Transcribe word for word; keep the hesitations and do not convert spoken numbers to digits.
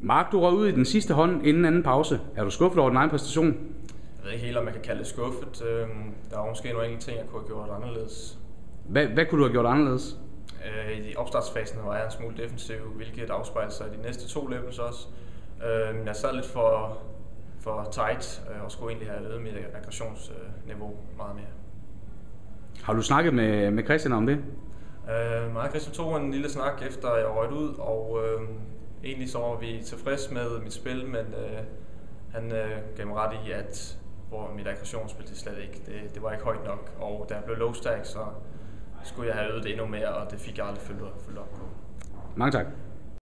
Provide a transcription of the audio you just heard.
Mark, du røg ud i den sidste hånd inden anden pause. Er du skuffet over din egen præstation? Jeg ved ikke helt, om man kan kalde det skuffet. Der er måske nogle enkelte ting, jeg kunne have gjort anderledes. Hvad, hvad kunne du have gjort anderledes? I opstartsfasen var jeg en smule defensiv, hvilket afspejler sig i de næste to løbes også. Jeg sad lidt for, for tight og skulle egentlig have øget mit aggressionsniveau meget mere. Har du snakket med, med Christian om det? Uh, mig og Christian tog en lille snak efter jeg røget ud, og uh, egentlig så var vi tilfreds med mit spil, men uh, han uh, gav mig ret i, at hvor mit aggressionsspil det slet ikke, det, det var ikke højt nok, og da jeg blev low stack, så skulle jeg have øget det endnu mere, og det fik jeg aldrig fyldt op på. Mange tak.